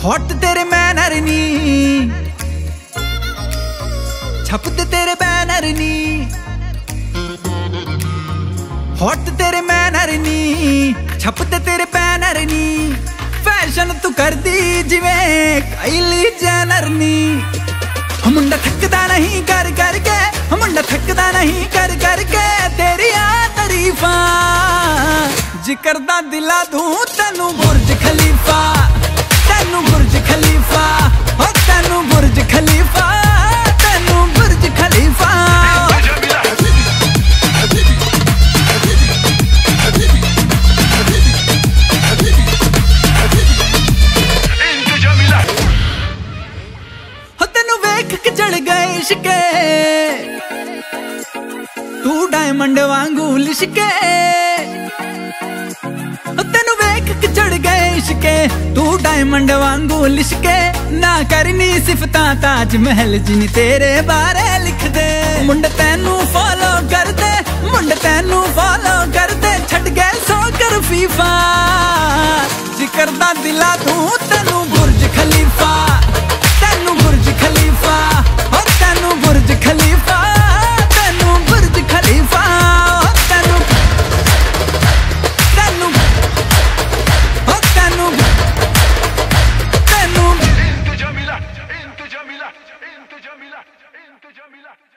Hot तेरे manner नी, छपते तेरे बैनर नी, हॉट तेरे मैनर नी, छपते तेरे बैनर नी, फैशन तू कर दी जिवें काइली जेनर नी। मुंडा थकदा नहीं कर करके, मुंडा थकदा नहीं कर करके तेरी तारीफा, जिक्र दा दिला दूं तेनू बुर्ज खलीफा, तेनू बुर्ज खलीफा, ओ तेनू बुर्ज खलीफा, तेनू बुर्ज खलीफा। तेनू वेख के चढ़ गए इश्के, तू डायमंड वांगू लिशके, तेनू वेख के चढ़ गए इश्के, तू डायमंड वांगू लिशके, ना करनी सिफता ताज महल जिन तेरे बारे लिख दे। मुंड तेनू फॉलो कर दे, मुंड तेनू फॉलो कर दे, छड़ गए सो कर फीफा, जिक्र दा दिला तू